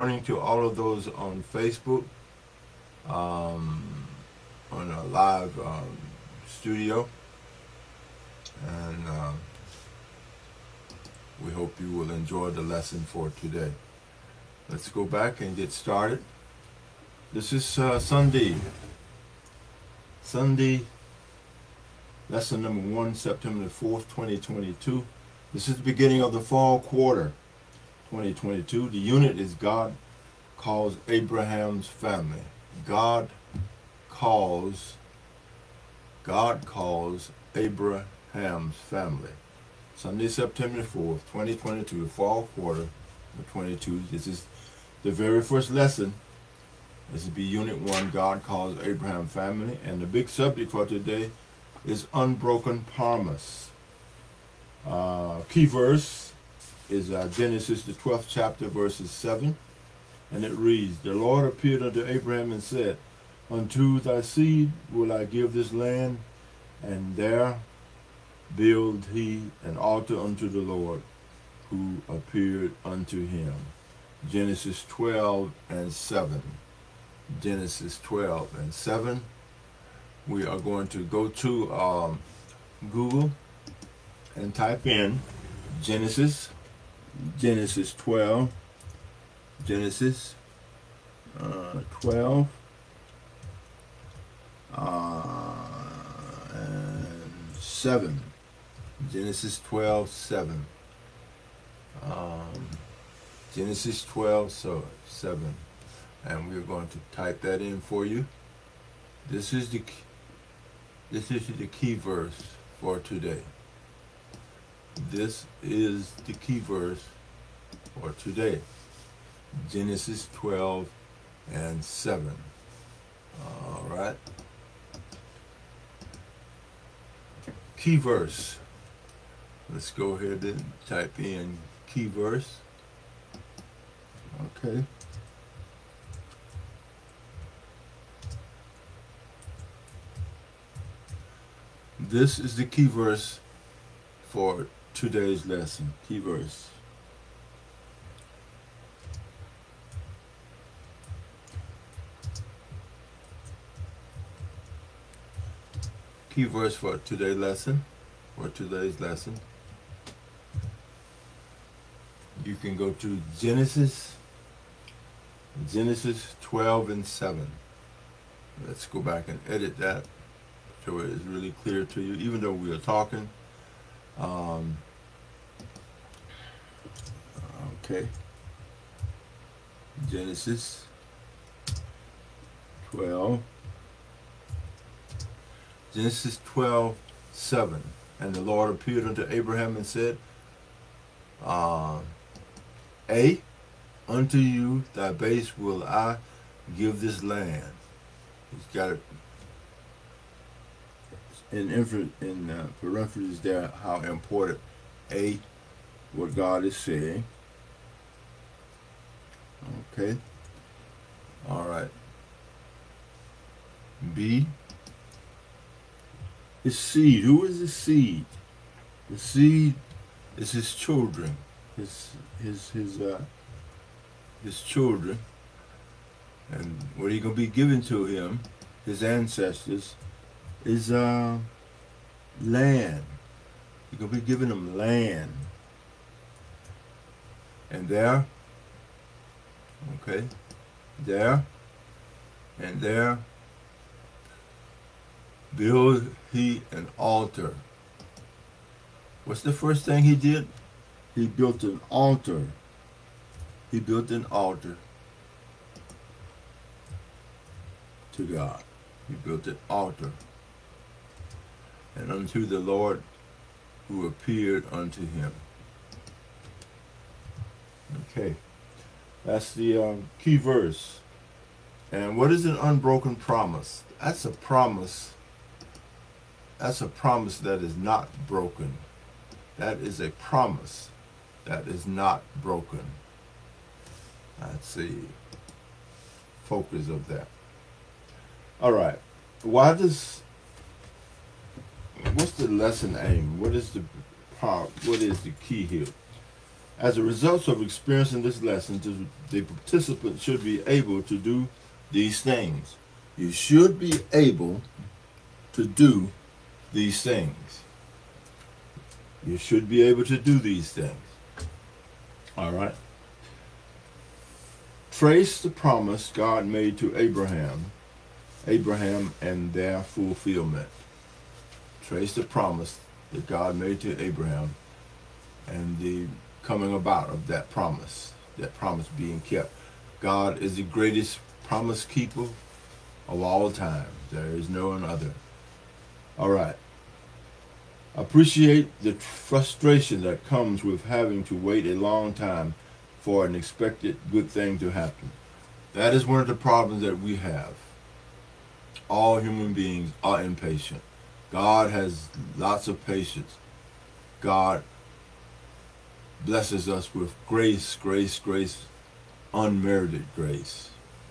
Morning to all of those on Facebook, um, on a live studio, and we hope you will enjoy the lesson for today. Let's go back and get started. This is Sunday lesson number 1, September the 4th, 2022. This is the beginning of the fall quarter, 2022. The unit is God calls Abraham's family. God calls Abraham's family. Sunday, September 4th, 2022, the fall quarter of 22. This is the very first lesson. This will be Unit 1, God calls Abraham family. And the big subject for today is unbroken promise. Key verse is Genesis, the 12th chapter, verses 7. And it reads, The Lord appeared unto Abraham and said, Unto thy seed will I give this land, and there build he an altar unto the Lord, who appeared unto him. Genesis 12 and 7. Genesis 12 and 7. We are going to go to Google and type in Genesis 12, Genesis 12 and 7. Genesis 12, 7. Genesis 12, 7. And we're going to type that in for you. This is the key verse for today. This is the key verse for today. Genesis 12 and 7. All right. Key verse. Let's go ahead and type in key verse. Okay. This is the key verse for today's lesson. Key verse. Key verse for today's lesson. You can go to Genesis 12 and 7. Let's go back and edit that so it is really clear to you, even though we are talking. Okay. Genesis 12. Genesis 12, 7. And the Lord appeared unto Abraham and said, unto you thy base will I give this land. He's got it in parentheses there, how important what God is saying. Okay. All right. B, his seed. Who is his seed? The seed is his children. His children. And what are going to be given to him, his ancestors, is land. You're going to be giving them land. And there, okay, there, and there, build he an altar. What's the first thing he did? He built an altar. He built an altar to God. He built an altar. And unto the Lord who appeared unto him. Okay. That's the key verse. And what is an unbroken promise? That's a promise. That's a promise that is not broken. That is a promise that is not broken. That's the focus of that. All right. What's the lesson aim? What is the key here? As a result of experiencing this lesson, the participant should be able to do these things. You should be able to do these things. You should be able to do these things. All right. Trace the promise God made to Abraham and their fulfillment. Trace the promise that God made to Abraham and the coming about of that promise being kept. God is the greatest promise keeper of all time. There is no other. All right. Appreciate the frustration that comes with having to wait a long time for an expected good thing to happen. That is one of the problems that we have. All human beings are impatient. God has lots of patience. God blesses us with grace, unmerited grace.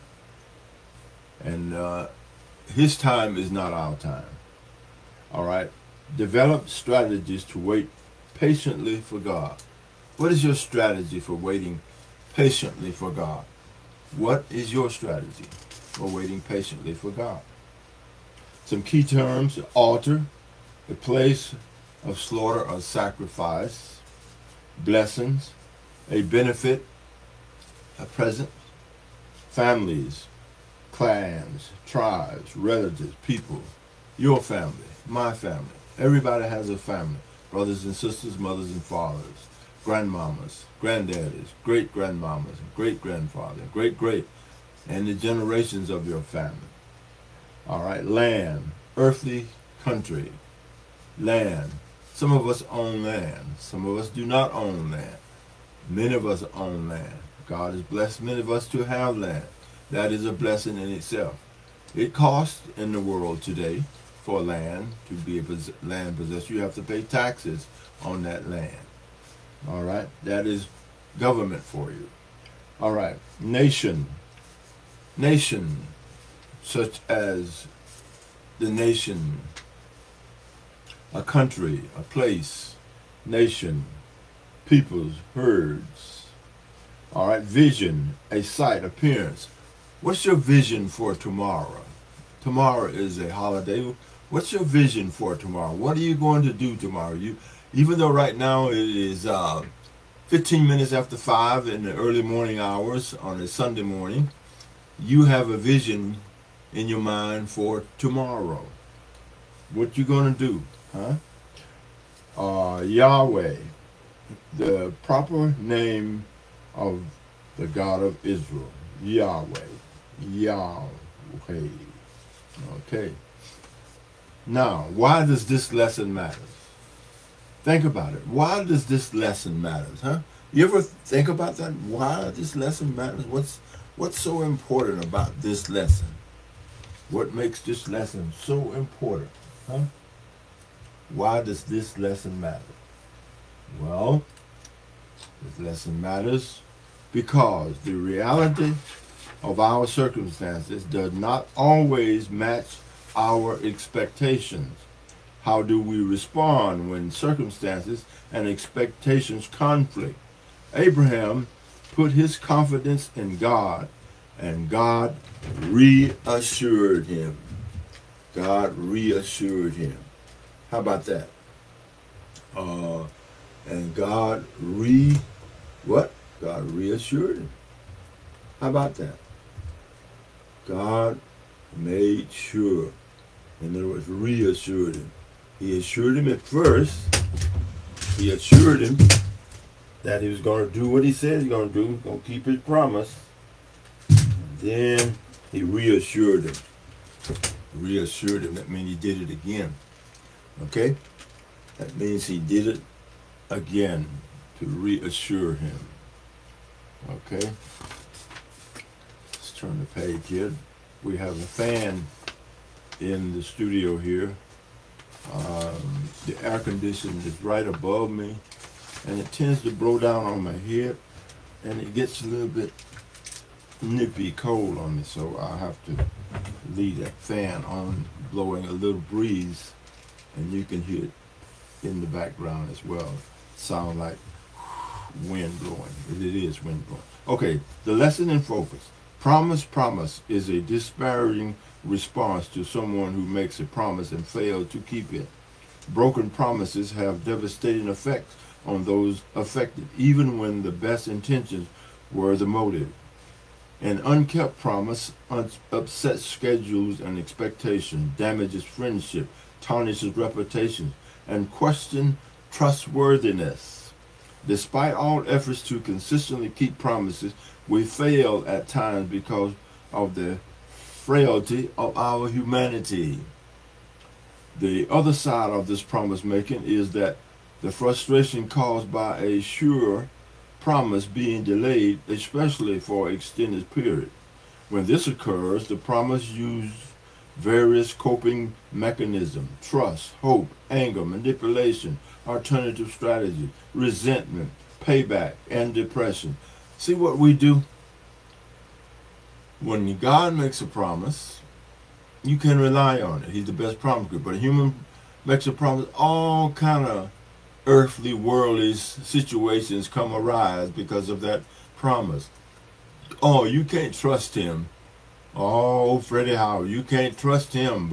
And his time is not our time. All right? Develop strategies to wait patiently for God. What is your strategy for waiting patiently for God? What is your strategy for waiting patiently for God? Some key terms: altar, the place of slaughter or sacrifice; blessings, a benefit, a present; families, clans, tribes, relatives, people, your family, my family. Everybody has a family. Brothers and sisters, mothers and fathers, grandmamas, granddaddies, great-grandmamas, great-grandfather, great-great, and the generations of your family. All right, land, earthly country, land. Some of us own land. Some of us do not own land. Many of us own land. God has blessed many of us to have land. That is a blessing in itself. It costs in the world today for land to be a land possessor. You have to pay taxes on that land. All right, that is government for you. All right, nation, such as the nation, a country, a place, nation, peoples, herds. All right, vision, a sight, appearance. What's your vision for tomorrow? Tomorrow is a holiday. What's your vision for tomorrow? What are you going to do tomorrow? Even though right now it is 15 minutes after 5 in the early morning hours on a Sunday morning, you have a vision in your mind for tomorrow. What you going to do? Yahweh, the proper name of the God of Israel. Yahweh. Okay. Now, why does this lesson matter? Think about it. Why does this lesson matter? You ever think about that? Why this lesson matters? What's so important about this lesson? What makes this lesson so important? Why does this lesson matter? Well, this lesson matters because the reality of our circumstances does not always match our expectations. How do we respond when circumstances and expectations conflict? Abraham put his confidence in God, and God reassured him. God reassured him. How about that? And God reassured him. How about that? God made sure. In other words, reassured him. He assured him at first. He assured him that he was going to do what he said he's going to do. He's going to keep his promise. And then he reassured him. Reassured him. That means he did it again. Okay? That means he did it again to reassure him. Okay? Let's turn the page here. We have a fan in the studio here. The air conditioner is right above me, and it tends to blow down on my head, and it gets a little bit nippy cold on me, so I have to leave that fan on, blowing a little breeze, and you can hear it in the background as well. Sound like wind blowing. It is wind blowing. Okay, the lesson in focus. Promise is a disparaging response to someone who makes a promise and fails to keep it. Broken promises have devastating effects on those affected, even when the best intentions were the motive. An unkept promise upsets schedules and expectations, damages friendship, tarnishes reputation, and questions trustworthiness. Despite all efforts to consistently keep promises, we fail at times because of the frailty of our humanity. The other side of this promise making is that the frustration caused by a sure promise being delayed, especially for an extended period. When this occurs, the promise uses various coping mechanisms: trust, hope, anger, manipulation, alternative strategy, resentment, payback, and depression. See what we do? When God makes a promise, you can rely on it. He's the best promise giver. But a human makes a promise, all kind of earthly, worldly situations come arise because of that promise. Oh, you can't trust him. Oh, Freddie Howard, you can't trust him.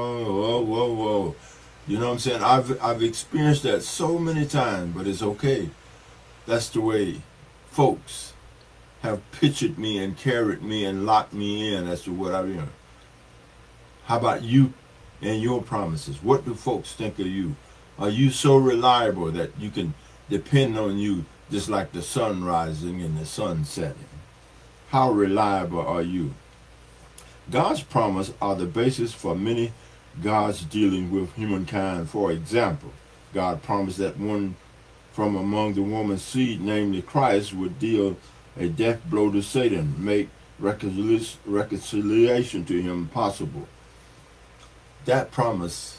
Whoa. You know what I'm saying? I've experienced that so many times, but it's okay. That's the way folks have pictured me and carried me and locked me in as to what I'm in. How about you and your promises? What do folks think of you? Are you so reliable that you can depend on you just like the sun rising and the sun setting? How reliable are you? God's promises are the basis for many God's dealing with humankind. For example, God promised that one from among the woman's seed, namely Christ, would deal a death blow to Satan, make reconciliation to him possible. That promise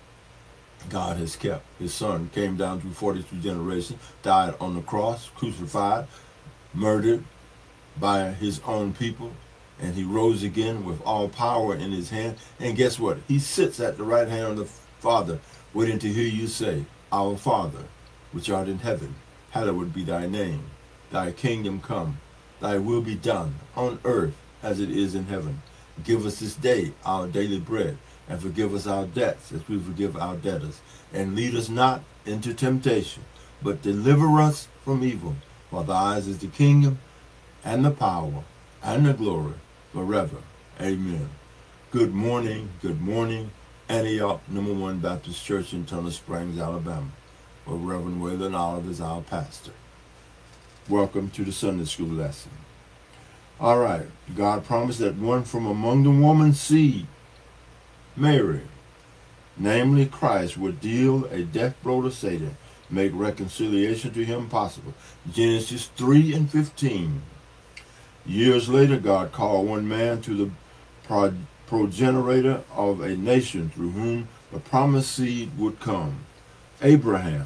God has kept. His son came down through 42 generations, died on the cross, crucified, murdered by his own people, and he rose again with all power in his hand. And guess what? He sits at the right hand of the Father, waiting to hear you say, Our Father, which art in heaven, hallowed be thy name. Thy kingdom come, thy will be done on earth as it is in heaven. Give us this day our daily bread, and forgive us our debts as we forgive our debtors. And lead us not into temptation, but deliver us from evil. For thine is the kingdom, and the power, and the glory, forever. Amen. Good morning, Antioch #1 Baptist Church in Tunnel Springs, Alabama, where Reverend Waylon Oliver is our pastor. Welcome to the Sunday School lesson. All right, God promised that one from among the woman's seed, Mary, namely Christ, would deal a death blow to Satan, make reconciliation to him possible. Genesis 3:15. Years later, God called one man to the progenitor of a nation through whom the promised seed would come. Abraham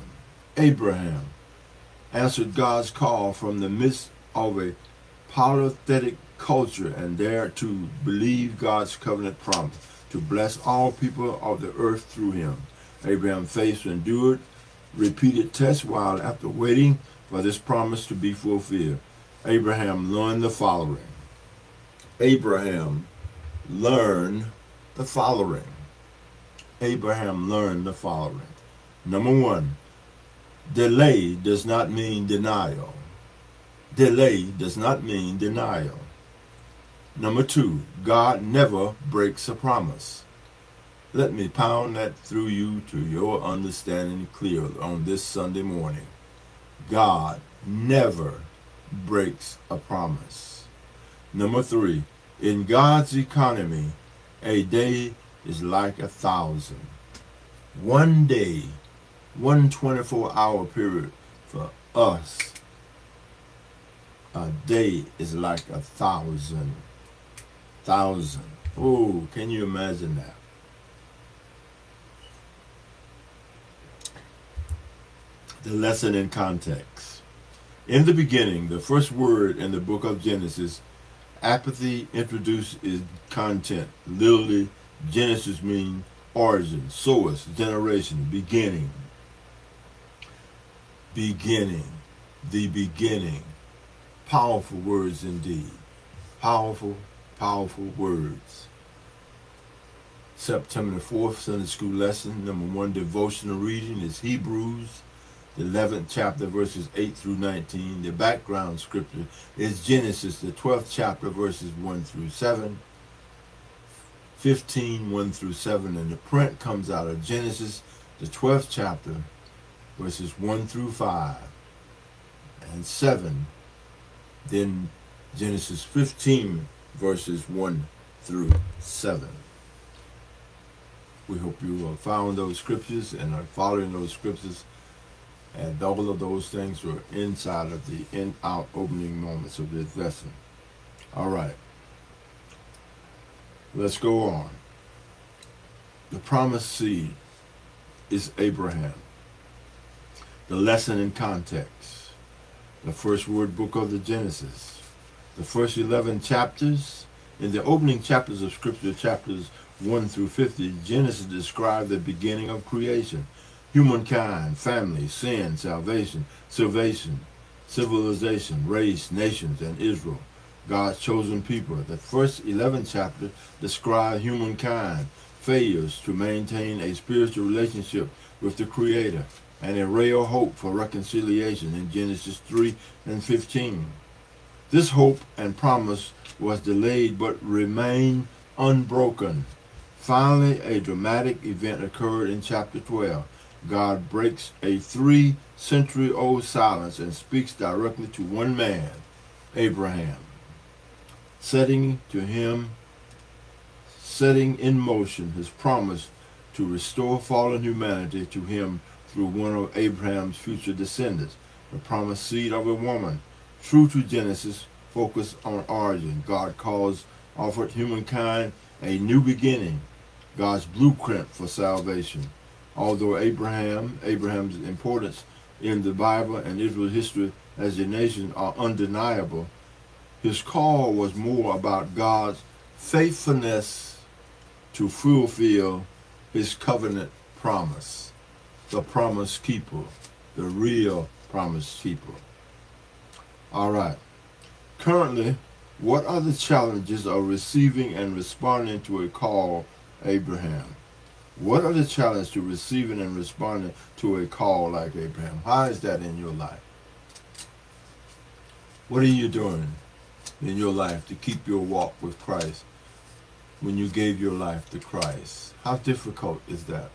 answered God's call from the midst of a polytheistic culture and dared to believe God's covenant promise to bless all people of the earth through him. Abraham faced and endured repeated tests while after waiting for this promise to be fulfilled. Abraham learned the following. Abraham learned the following. Number one, delay does not mean denial. Number two, God never breaks a promise. Let me pound that through you to your understanding clearly on this Sunday morning. God never breaks a promise. Number three, in God's economy, a day is like 1,000. One day, one 24-hour period for us, a day is like 1,000. Oh, can you imagine that? The lesson in context. In the beginning, the first word in the book of Genesis, apathy introduced its content. Literally, Genesis means origin, source, generation, beginning. the beginning. Powerful words indeed. Powerful, powerful words. September the 4th, Sunday School lesson. Number 1 devotional reading is Hebrews, the 11th chapter, verses 8 through 19. The background scripture is Genesis, the 12th chapter, verses 1 through 7. 15, 1 through 7. And the print comes out of Genesis, the 12th chapter, verses 1 through 5 and 7. Then Genesis 15, verses 1 through 7. We hope you have found those scriptures and are following those scriptures, and all of those things were inside of the in-out opening moments of this lesson. All right. Let's go on. The promised seed is Abraham. The lesson in context. The first word book of the Genesis. The first 11 chapters. In the opening chapters of Scripture, chapters 1 through 50, Genesis describes the beginning of creation. Humankind, family, sin, salvation, civilization, race, nations, and Israel. God's chosen people. The first 11 chapters describe humankind, failures to maintain a spiritual relationship with the Creator, and a ray of hope for reconciliation in Genesis 3 and 15. This hope and promise was delayed but remained unbroken. Finally, a dramatic event occurred in chapter 12. God breaks a 3-century-old silence and speaks directly to one man, Abraham, setting in motion his promise to restore fallen humanity to him through one of Abraham's future descendants, the promised seed of a woman. True to Genesis, focused on origin, God offered humankind a new beginning, God's blueprint for salvation. Although Abraham's importance in the Bible and Israel's history as a nation are undeniable, his call was more about God's faithfulness to fulfill his covenant promise. The promise keeper, the real promise keeper. All right. Currently, what are the challenges of receiving and responding to a call, Abraham? What are the challenges to receiving and responding to a call like Abraham? How is that in your life? What are you doing in your life to keep your walk with Christ when you gave your life to Christ? How difficult is that?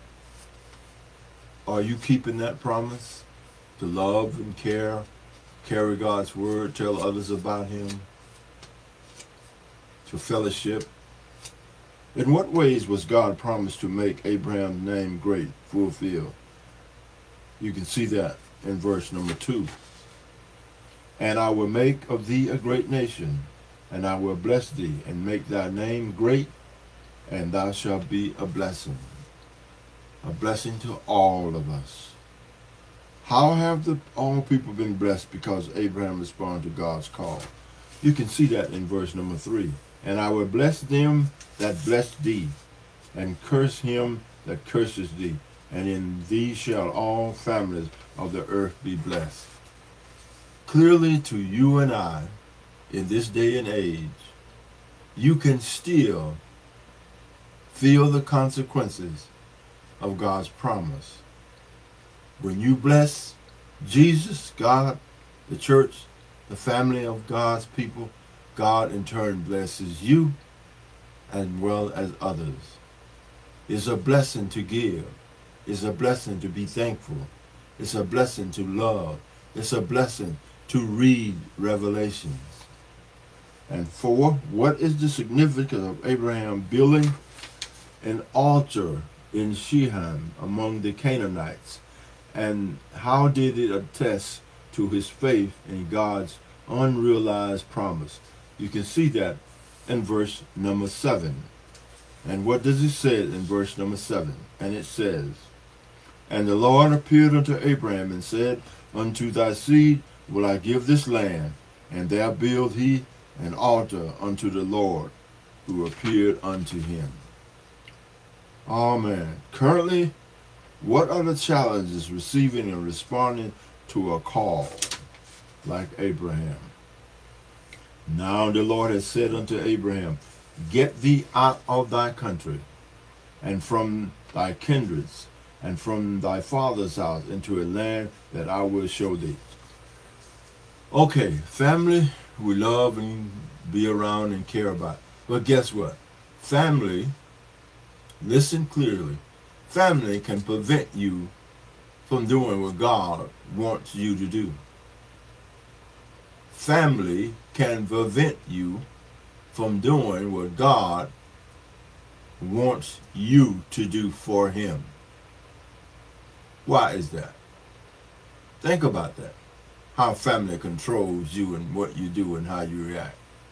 Are you keeping that promise to love and care, carry God's word, tell others about him, to fellowship? In what ways was God promised to make Abraham's name great, fulfilled? You can see that in verse number 2. And I will make of thee a great nation, and I will bless thee, and make thy name great, and thou shalt be a blessing. A blessing to all of us. How have all people been blessed because Abraham responded to God's call? You can see that in verse number 3. And I will bless them that bless thee, and curse him that curses thee, and in thee shall all families of the earth be blessed. Clearly to you and I, in this day and age, you can still feel the consequences of God's promise. When you bless Jesus, God, the church, the family of God's people, God in turn blesses you as well as others. It's a blessing to give. It's a blessing to be thankful. It's a blessing to love. It's a blessing to read Revelations. And 4, what is the significance of Abraham building an altar in Shechem among the Canaanites? And how did it attest to his faith in God's unrealized promise? You can see that in verse number 7. And what does it say in verse number 7? And it says, And the Lord appeared unto Abraham and said, Unto thy seed will I give this land, and there build he an altar unto the Lord who appeared unto him. Amen. Currently, what are the challenges receiving and responding to a call? like Abraham. Now the Lord has said unto Abraham, get thee out of thy country, and from thy kindreds, and from thy father's house, into a land that I will show thee. Okay, family we love and be around and care about. But guess what? Family, listen clearly, family can prevent you from doing what God wants you to do. Family can prevent you from doing what God wants you to do for him. Why is that? Think about that. How family controls you and what you do and how you react.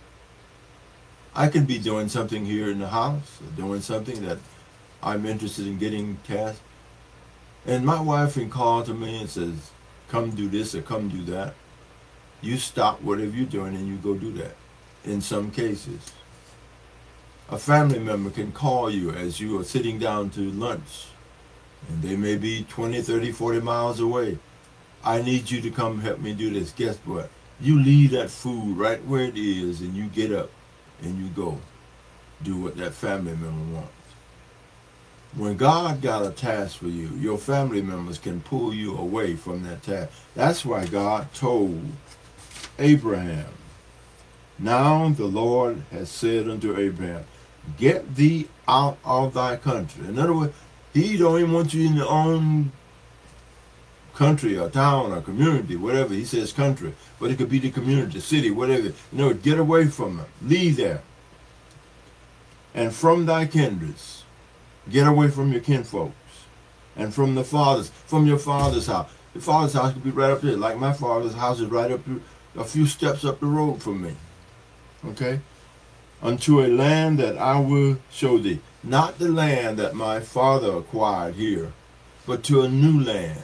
I can be doing something here in the house, or doing something that I'm interested in getting tasked, and my wife can call to me and says, come do this or come do that. You stop whatever you're doing and you go do that. In some cases, a family member can call you as you are sitting down to lunch, and they may be 20, 30, 40 miles away. I need you to come help me do this. Guess what? You leave that food right where it is and you get up and you go do what that family member wants. When God got a task for you, your family members can pull you away from that task. That's why God told Abraham, now the Lord has said unto Abraham, get thee out of thy country. In other words, he don't even want you in your own country or town or community, whatever. He says country, but it could be the community, city, whatever. No, get away from them. Leave there. And from thy kindreds, get away from your kinfolks. And from your father's house. Your father's house could be right up there. Like my father's house is right up a few steps up the road from me. Okay? Unto a land that I will show thee. Not the land that my father acquired here, but to a new land.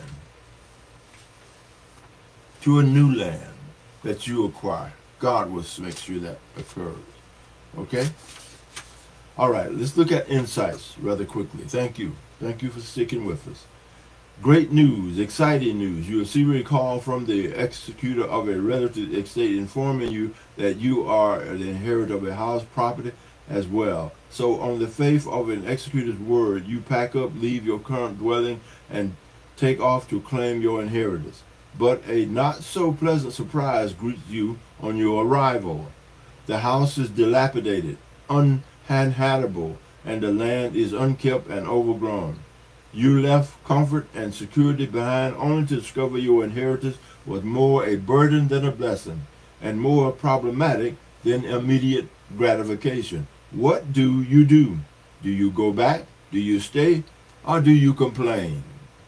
To a new land that you acquire. God will make sure that occurs. Okay? All right, let's look at insights rather quickly. Thank you. Thank you for sticking with us. Great news, exciting news. You will see a call from the executor of a relative estate informing you that you are the inheritor of a house property as well. So on the faith of an executor's word, you pack up, leave your current dwelling, and take off to claim your inheritance. But a not-so-pleasant surprise greets you on your arrival. The house is dilapidated, uninhabitable, and the land is unkept and overgrown. You left comfort and security behind only to discover your inheritance was more a burden than a blessing, and more problematic than immediate gratification. What do? Do you go back? Do you stay? Or do you complain?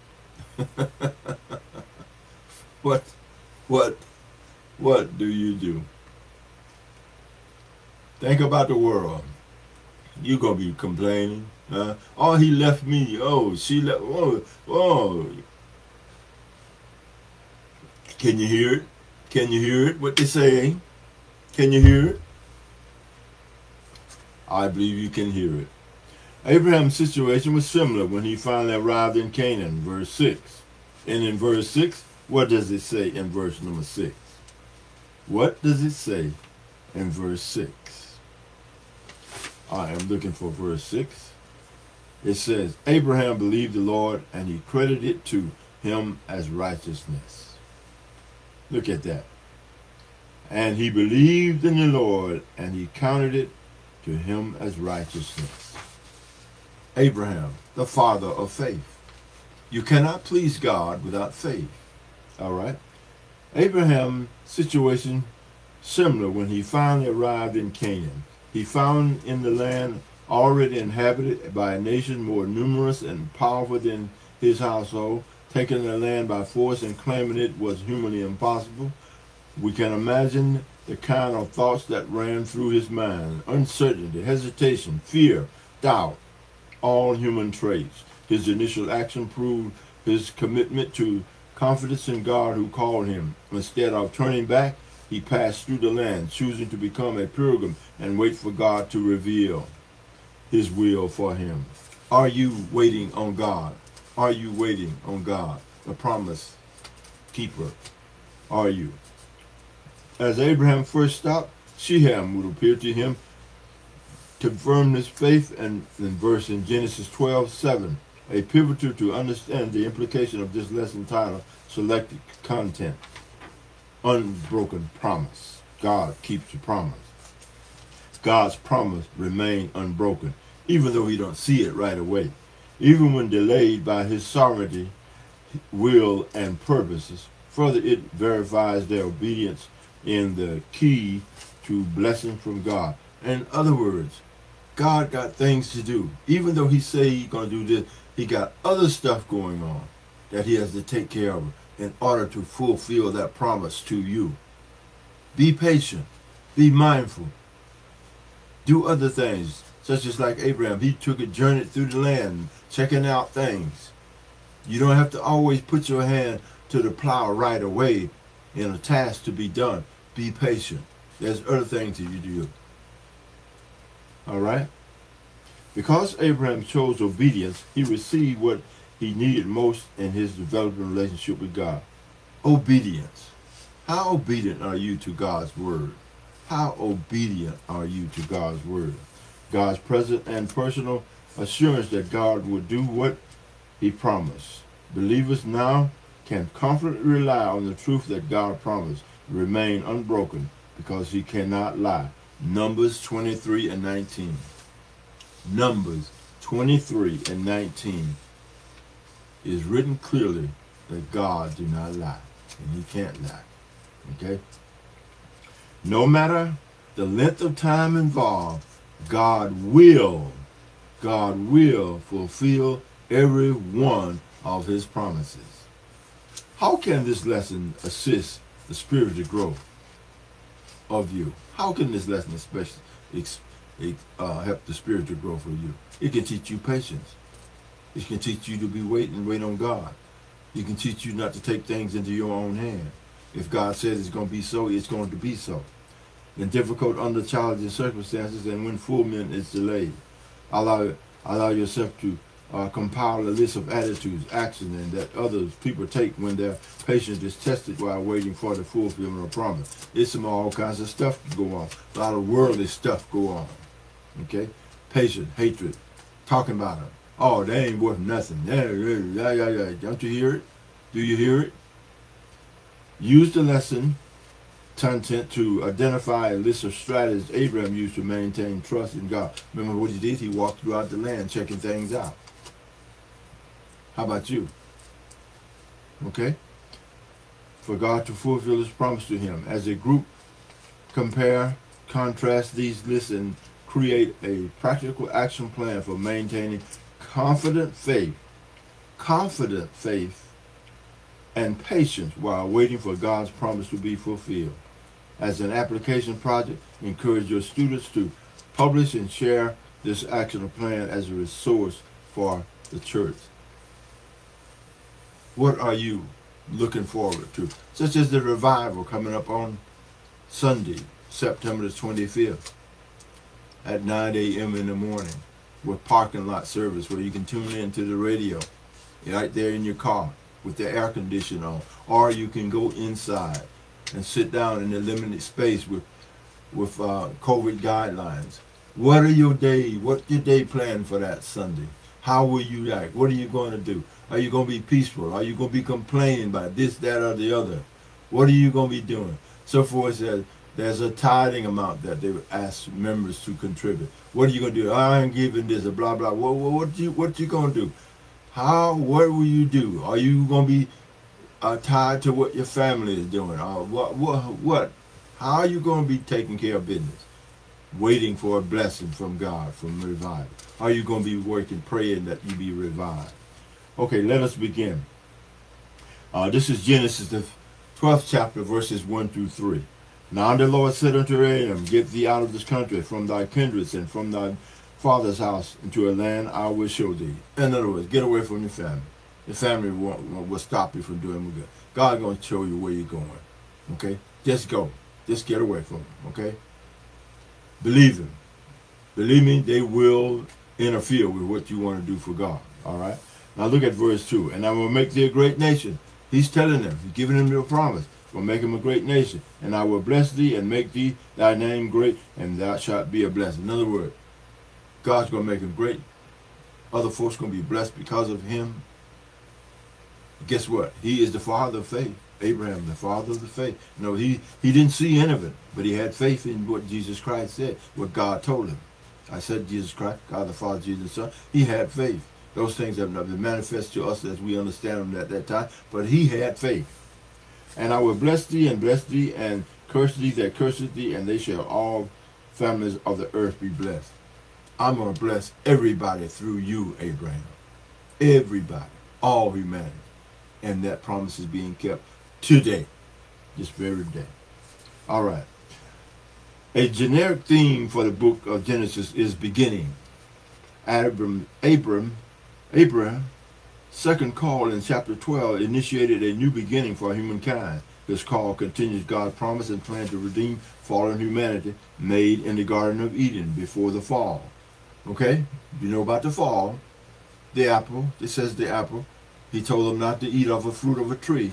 What do you do? Think about the world. You're going to be complaining. Oh, he left me. Oh, she left. Oh. Can you hear it? Can you hear it? What they're saying? Can you hear it? I believe you can hear it. Abraham's situation was similar when he finally arrived in Canaan, verse 6. And in verse 6, what does it say in verse number 6? What does it say in verse 6? I am looking for verse 6. It says, Abraham believed the Lord, and he credited it to him as righteousness. Look at that. And he believed in the Lord, and he counted it to him as righteousness. Abraham, the father of faith. You cannot please God without faith. All right? Abraham's situation similar when he finally arrived in Canaan. He found in the land already inhabited by a nation more numerous and powerful than his household. Taking the land by force and claiming it was humanly impossible. We can imagine the kind of thoughts that ran through his mind. Uncertainty, hesitation, fear, doubt, all human traits. His initial action proved his commitment to confidence in God who called him. Instead of turning back, he passed through the land, choosing to become a pilgrim and wait for God to reveal his will for him. Are you waiting on God? Are you waiting on God, the promise keeper? Are you? As Abraham first stopped, Shem would appear to him to confirm his faith, and in verse in Genesis 12:7, a pivotal to understand the implication of this lesson title, selected content, unbroken promise. God keeps the promise. God's promise remains unbroken, even though we don't see it right away. Even when delayed by his sovereignty, will, and purposes, further it verifies their obedience in the key to blessing from God. In other words, God got things to do. Even though he say he's going to do this, he got other stuff going on that he has to take care of in order to fulfill that promise to you. Be patient. Be mindful. Do other things, such as like Abraham. He took a journey through the land, checking out things. You don't have to always put your hand to the plow right away in a task to be done. Be patient. There's other things that you do. All right? Because Abraham chose obedience, he received what he needed most in his developing relationship with God. Obedience. How obedient are you to God's word? How obedient are you to God's word? God's present and personal assurance that God will do what he promised. Believers now can confidently rely on the truth that God promised, remain unbroken, because he cannot lie. Numbers 23:19. Numbers 23:19 is written clearly that God do not lie, and he can't lie. Okay? No matter the length of time involved, God will fulfill every one of his promises. How can this lesson assist the spiritual growth of you? How can this lesson especially help the spiritual growth of you? It can teach you patience. It can teach you to be wait on God. It can teach you not to take things into your own hand. If God says it's going to be so, it's going to be so. In difficult, challenging circumstances, and when fulfillment is delayed, allow yourself to compile a list of attitudes, actions, and that other people take when their patience is tested while waiting for the fulfillment of promise. It's some all kinds of stuff go on. A lot of worldly stuff go on. Okay? Patience, hatred, talking about them. Oh, they ain't worth nothing. Yeah. Don't you hear it? Do you hear it? Use the lesson content to identify a list of strategies Abraham used to maintain trust in God. Remember what he did? He walked throughout the land checking things out. How about you? Okay? For God to fulfill his promise to him. As a group, compare, contrast these lists and create a practical action plan for maintaining confident faith and patience while waiting for God's promise to be fulfilled. As an application project, encourage your students to publish and share this action plan as a resource for the church. What are you looking forward to? Such as the revival coming up on Sunday, September the 25th at 9 a.m. in the morning with parking lot service where you can tune in to the radio right there in your car with the air conditioner on, or you can go inside and sit down in a limited space with COVID guidelines. What's your day plan for that Sunday? How will you act? What are you going to do? Are you going to be peaceful? Are you going to be complaining about this, that, or the other? What are you going to be doing? So forth says there's a tithing amount that they would ask members to contribute. What are you going to do? I ain't giving this, blah, blah. What you going to do? What will you do? Are you going to be tied to what your family is doing? What? How are you going to be taking care of business? Waiting for a blessing from God, from revival. Are you going to be working, praying that you be revived? Okay, let us begin. This is Genesis, the 12th chapter, verses 1 through 3. Now the Lord said unto Abraham, Get thee out of this country, from thy kindreds, and from thy father's house, into a land I will show thee. In other words, get away from your family. Your family will stop you from doing good. God's going to show you where you're going. Okay? Just go. Just get away from them. Okay? Believe him. Believe me, they will interfere with what you want to do for God. All right? Now look at verse 2. And I will make thee a great nation. He's telling them. He's giving them a promise. will make him a great nation. And I will bless thee and make thee thy name great, and thou shalt be a blessing. In other words, God's going to make him great. Other folks going to be blessed because of him. Guess what? He is the father of faith. Abraham, the father of the faith. You know, he didn't see any of it, but he had faith in what Jesus Christ said, what God told him. I said Jesus Christ, God the Father, Jesus the Son. He had faith. Those things have not been manifest to us as we understand them at that time, but he had faith. And I will bless thee, and curse thee that curseth thee, and they shall all families of the earth be blessed. I'm going to bless everybody through you, Abraham. Everybody. All humanity. And that promise is being kept today. This very day. All right. A generic theme for the book of Genesis is beginning. Abraham's second call in chapter 12 initiated a new beginning for humankind. This call continues God's promise and plan to redeem fallen humanity made in the Garden of Eden before the fall. Okay? You know about the fall. The apple. It says the apple. He told them not to eat of the fruit of a tree.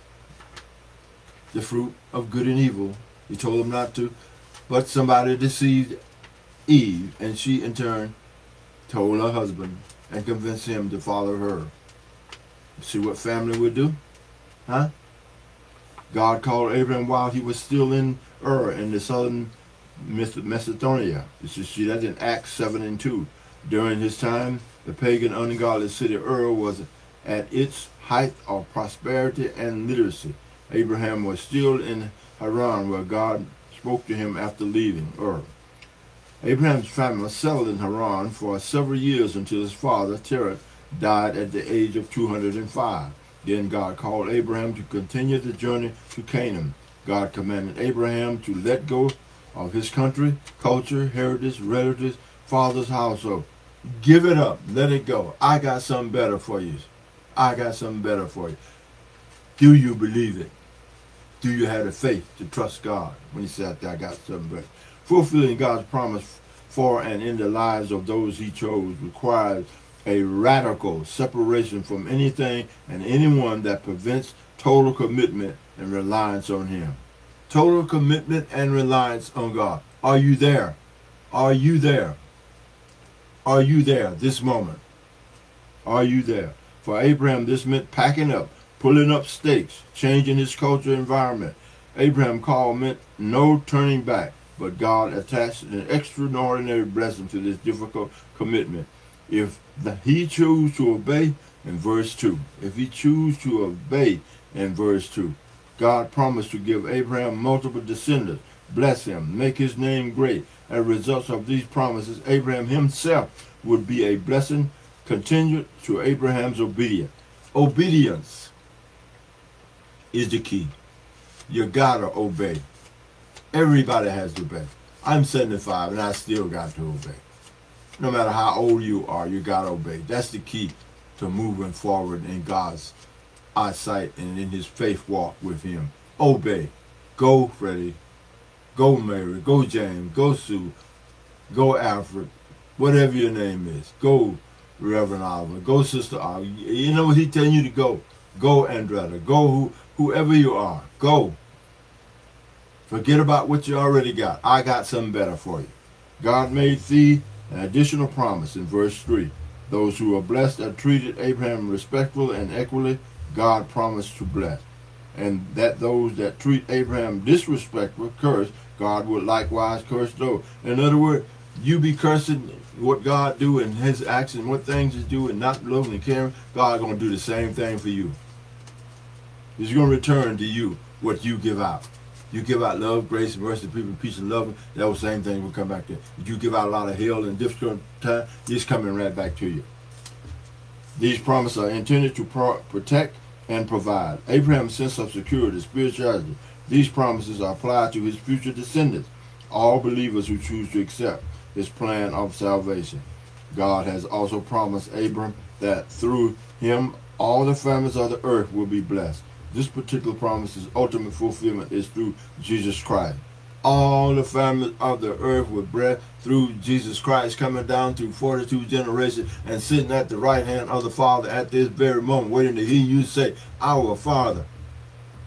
The fruit of good and evil. He told them not to. But somebody deceived Eve, and she in turn told her husband and convinced him to follow her. See what family would do? Huh? God called Abraham while he was still in Ur in the southern Macedonia. You should see that in Acts 7:2. During his time, the pagan ungodly city Ur was at its height of prosperity and literacy. Abraham was still in Haran, where God spoke to him after leaving Ur. Abraham's family settled in Haran for several years until his father, Terah, died at the age of 205. Then God called Abraham to continue the journey to Canaan. God commanded Abraham to let go of his country, culture, heritage, relatives, father's household. Give it up. Let it go. I got something better for you. I got something better for you. Do you believe it? Do you have the faith to trust God when he said, I got something better? Fulfilling God's promise for and in the lives of those he chose requires a radical separation from anything and anyone that prevents total commitment and reliance on him. Total commitment and reliance on God. Are you there? Are you there? Are you there this moment? Are you there? For Abraham, this meant packing up, pulling up stakes, changing his culture environment. Abraham's call meant no turning back, but God attached an extraordinary blessing to this difficult commitment. If he chose to obey, in verse 2, if he chose to obey, in verse 2, God promised to give Abraham multiple descendants, bless him, make his name great. As a result of these promises, Abraham himself would be a blessing continued to Abraham's obedience. Obedience is the key. You gotta obey. Everybody has to obey. I'm 75 and I still got to obey. No matter how old you are, you gotta obey. That's the key to moving forward in God's eyesight and in his faith walk with him. Obey. Go, Freddie. Go, Mary. Go, James. Go, Sue. Go, Alfred. Whatever your name is. Go, Reverend Oliver. Go, Sister Oliver. You know what he's telling you to go. Go, Andretta. Go, whoever you are. Go. Forget about what you already got. I got something better for you. God made thee an additional promise in verse 3. Those who are blessed are treated Abraham respectfully and equally. God promised to bless. And that those that treat Abraham disrespectful, curse, God would likewise curse those. In other words, you be cursing what God do and his actions, what things he do and not loving and caring, God going to do the same thing for you. He's going to return to you what you give out. You give out love, grace, mercy, people, peace, and love. That same thing will come back to you. If you give out a lot of hell and difficult time, it's coming right back to you. These promises are intended to protect and provide. Abraham's sense of security, spirituality. These promises are applied to his future descendants, all believers who choose to accept his plan of salvation. God has also promised Abram that through him all the families of the earth will be blessed. This particular promise's ultimate fulfillment is through Jesus Christ. All the families of the earth were blessed through Jesus Christ, coming down through 42 generations and sitting at the right hand of the Father at this very moment, waiting to hear you say, Our Father.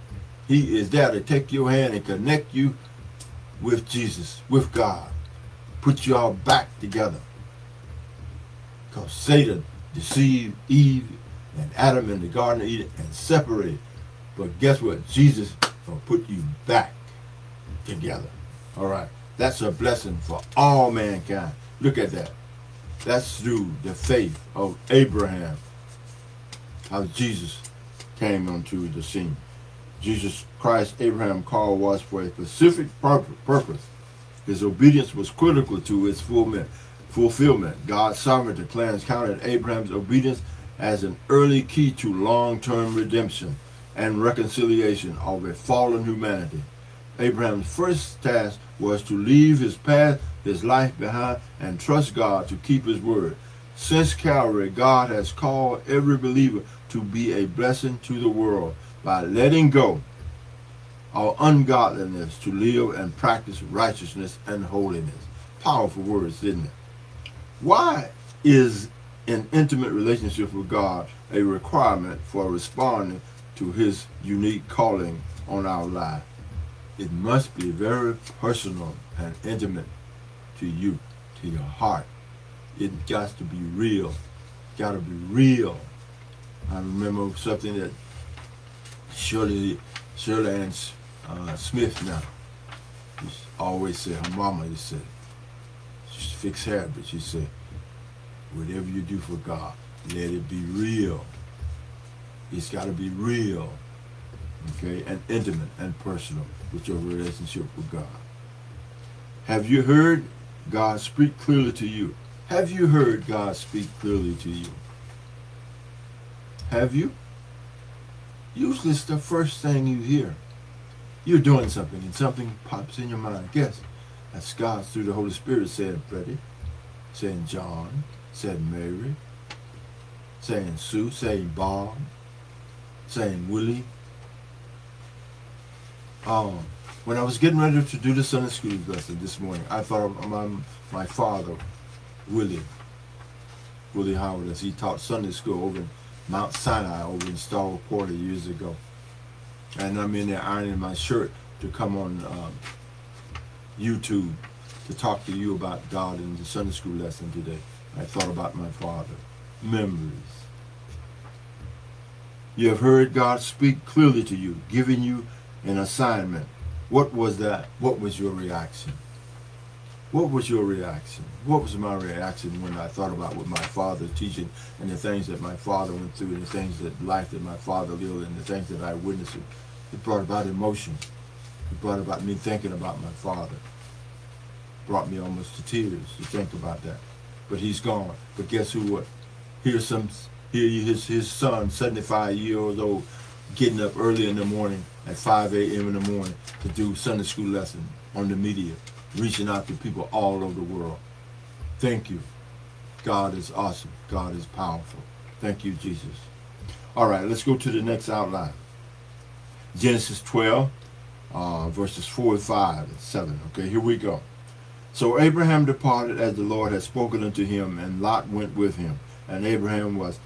He is there to take your hand and connect you with Jesus, with God. Put you all back together. Because Satan deceived Eve and Adam in the Garden of Eden and separated. But guess what? Jesus will put you back together. All right. That's a blessing for all mankind. Look at that. That's through the faith of Abraham. How Jesus came onto the scene. Jesus Christ, Abraham called was for a specific purpose. His obedience was critical to its fulfillment. God's sovereignty plans counted Abraham's obedience as an early key to long-term redemption and reconciliation of a fallen humanity. Abraham's first task was to leave his past, his life behind, and trust God to keep his word. Since Calvary, God has called every believer to be a blessing to the world by letting go of ungodliness to live and practice righteousness and holiness. Powerful words, isn't it? Why is an intimate relationship with God a requirement for responding to his unique calling on our life? It must be very personal and intimate to you, to your heart. It got to be real. Got to be real. I remember something that Shirley Ann Smith now used to always say, her mama used to say, she used to fix hair, but she said, whatever you do for God, let it be real. It's got to be real, okay, and intimate and personal with your relationship with God. Have you heard God speak clearly to you? Have you heard God speak clearly to you? Have you? Usually it's the first thing you hear. You're doing something and something pops in your mind. Guess that's God through the Holy Spirit saying Freddie, saying John, saying Mary, saying Sue, saying Bob, saying Willie. When I was getting ready to do the Sunday school lesson this morning, I thought of my father, Willie Howard, as he taught Sunday school over in Mount Sinai, over in Starville Quarter years ago. And I'm in there ironing my shirt to come on YouTube to talk to you about God in the Sunday school lesson today. I thought about my father. Memories. You have heard God speak clearly to you, giving you an assignment. What was that? What was your reaction? What was your reaction? What was my reaction when I thought about what my father teaching and the things that my father went through and the things that life that my father lived and the things that I witnessed? It brought about emotion. It brought about me thinking about my father. It brought me almost to tears to think about that. But he's gone. But guess who? What? Here's his son, 75 years old, getting up early in the morning at 5 a.m. in the morning to do Sunday school lesson on the media, reaching out to people all over the world. Thank you. God is awesome. God is powerful. Thank you, Jesus. All right, let's go to the next outline. Genesis 12, verses 4 and 5 and 7. Okay, here we go. So Abraham departed as the Lord had spoken unto him, and Lot went with him. And Abraham was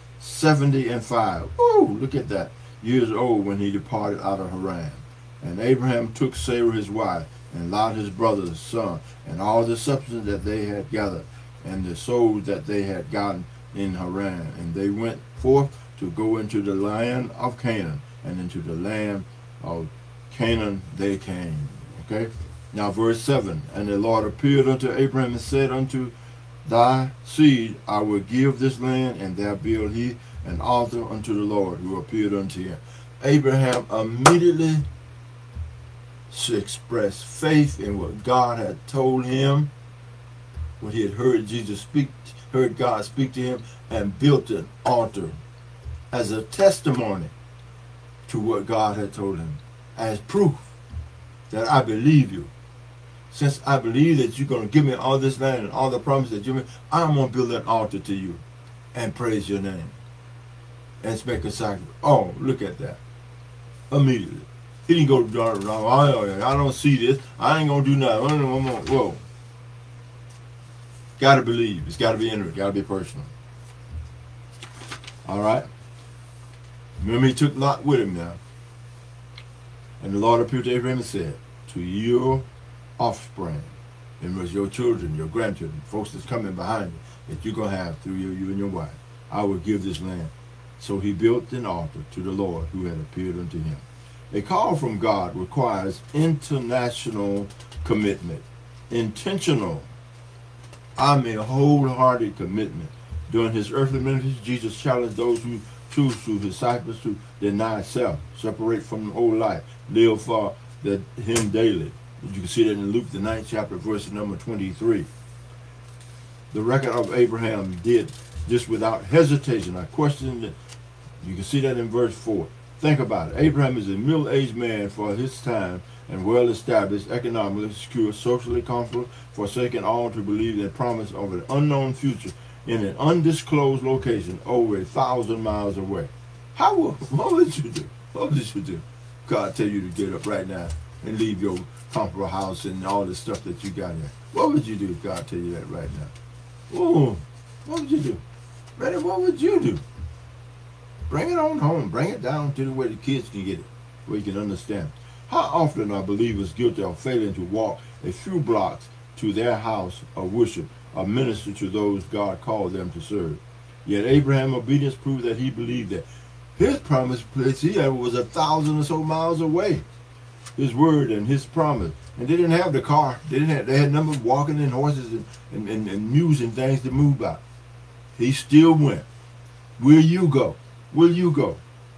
75. Woo, look at that. Years old when he departed out of Haran. And Abraham took Sarah his wife, and Lot his brother's son, and all the substance that they had gathered, and the souls that they had gotten in Haran. And they went forth to go into the land of Canaan, and into the land of Canaan they came. Okay? Now verse 7, and the Lord appeared unto Abraham and said unto thy seed, I will give this land, and there build he an altar unto the Lord who appeared unto him. Abraham immediately expressed faith in what God had told him, what he had heard heard God speak to him, and built an altar as a testimony to what God had told him, as proof that I believe you. Since I believe that you're going to give me all this land and all the promises that you made, I'm going to build an altar to you and praise your name and make a sacrifice. Oh, look at that. Immediately. He didn't go, I don't see this. I ain't going to do nothing. Whoa. Got to believe. It's got to be intimate. Got to be personal. All right. Remember, he took Lot with him now. And the Lord appeared to Abraham and said, to your offspring, and with your children, your grandchildren, folks that's coming behind you, that you're going to have through you and your wife, I will give this land. So he built an altar to the Lord who had appeared unto him. A call from God requires international commitment, intentional, wholehearted commitment. During his earthly ministry, Jesus challenged those who choose to disciples to deny self, separate from the old life, live for him daily. You can see that in Luke the 9th chapter, verse number 23. The record of Abraham did this without hesitation. I question that. You can see that in verse 4. Think about it. Abraham is a middle-aged man for his time and well-established, economically secure, socially comfortable, forsaking all to believe in the promise of an unknown future in an undisclosed location over 1,000 miles away. What would you do? What would you do? God tell you to get up right now and leave your comfortable house and all the stuff that you got in. What would you do if God tell you that right now? Oh, what would you do? Brother, what would you do? Bring it on home. Bring it down to the way the kids can get it, where you can understand. How often are believers guilty of failing to walk a few blocks to their house of worship or minister to those God called them to serve? Yet Abraham's obedience proved that he believed that his promised place he had was 1,000 or so miles away. His word and his promise. And they didn't have the car. They had number of walking and horses and mules and things to move by. He still went. Will you go? Will you go?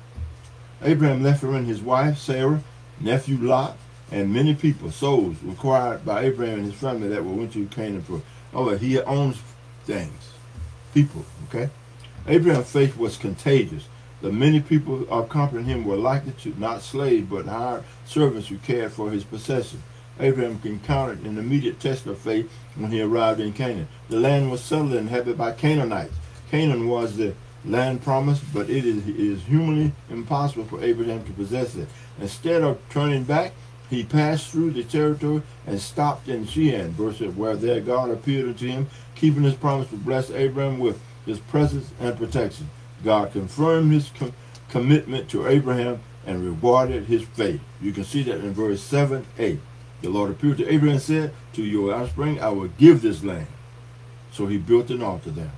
Abraham left behind his wife, Sarah, nephew Lot, and many people, souls required by Abraham and his family that went to Canaan for. Oh, he owns things, people, okay? Abraham's faith was contagious. The many people accompanying him were likely to not slaves, but hired servants who cared for his possession. Abraham encountered an immediate test of faith when he arrived in Canaan. The land was settled and inhabited by Canaanites. Canaan was the land promised, but it is humanly impossible for Abraham to possess it. Instead of turning back, he passed through the territory and stopped in Shehan, where there God appeared unto him, keeping his promise to bless Abraham with his presence and protection. God confirmed his commitment to Abraham and rewarded his faith. You can see that in verse 7-8. The Lord appeared to Abraham and said, to your offspring I will give this land. So he built an altar there.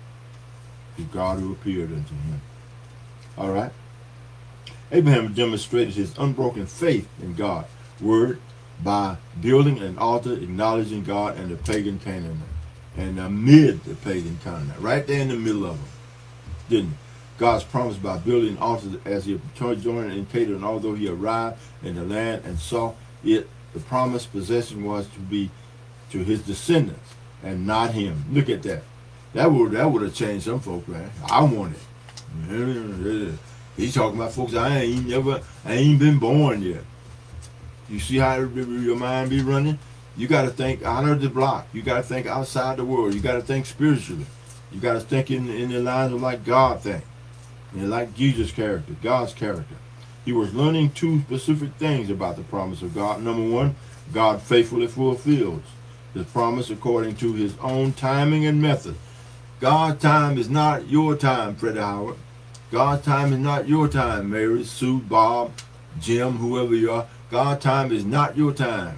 To God who appeared unto him. All right. Abraham demonstrated his unbroken faith in God's word by building an altar, acknowledging God and the pagan Canaanite, and amid the pagan Canaanite, right there in the middle of them, didn't he? God's promise by building altars as he joined in Canaan, although he arrived in the land and saw it, the promised possession was to be to his descendants and not him. Look at that. That would have changed some folks, man. I want it. He's talking about folks I ain't been born yet. You see how your mind be running? You got to think out of the block. You got to think outside the world. You got to think spiritually. You got to think in the lines of like God think. And like Jesus' character, God's character. He was learning two specific things about the promise of God. Number one, God faithfully fulfills his promise according to his own timing and method. God's time is not your time, Freddie Howard. God's time is not your time, Mary, Sue, Bob, Jim, whoever you are. God's time is not your time.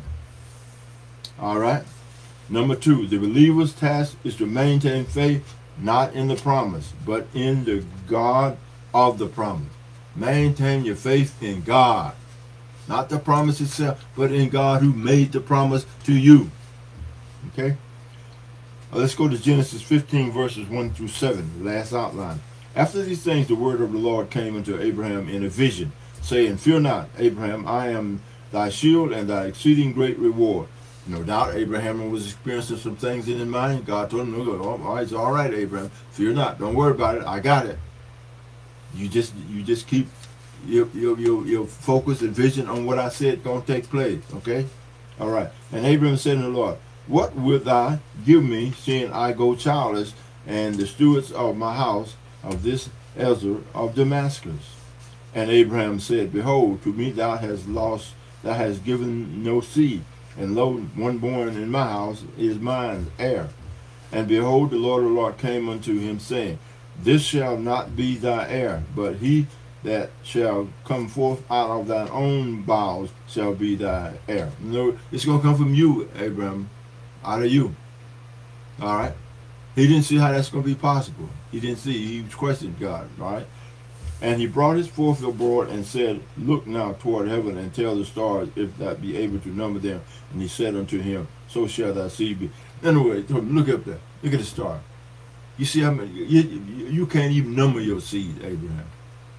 All right? Number two, the believer's task is to maintain faith not in the promise, but in the God of the promise. Maintain your faith in God. Not the promise itself, but in God who made the promise to you. Okay? Let's go to Genesis 15, verses 1-7, the last outline. After these things, the word of the Lord came unto Abraham in a vision, saying, Fear not, Abraham, I am thy shield and thy exceeding great reward. No doubt Abraham was experiencing some things in his mind. God told him, oh, it's all right, Abraham. Fear not. Don't worry about it. I got it. You just keep your focus and vision on what I said going to take place. Okay? All right. And Abraham said unto the Lord, What wilt thou give me, seeing I go childless, and the stewards of my house of this Eliezer of Damascus? And Abraham said, Behold, to me thou hast given no seed, and lo, one born in my house is mine heir. And behold, the Lord came unto him, saying, This shall not be thy heir, but he that shall come forth out of thine own bowels shall be thy heir. No, it's going to come from you, Abraham, out of you. All right? He didn't see how that's going to be possible. He didn't see. He questioned God. All right? And he brought his forth abroad and said, Look now toward heaven and tell the stars if that be able to number them. And he said unto him, So shall thy seed be. Anyway, look up there. Look at the star. You see how many, you can't even number your seed, Abraham.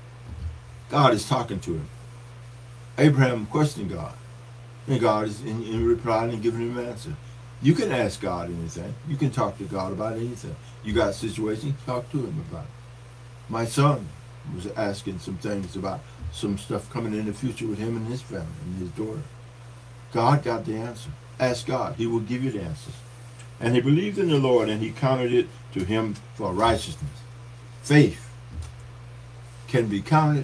God is talking to him. Abraham questioned God. And God is in replying and giving him an answer. You can ask God anything. You can talk to God about anything. You got a situation, talk to him about it. My son was asking some things about some stuff coming in the future with him and his family and his daughter. God got the answer. Ask God. He will give you the answers. And he believed in the Lord, and he counted it to him for righteousness. Faith can be counted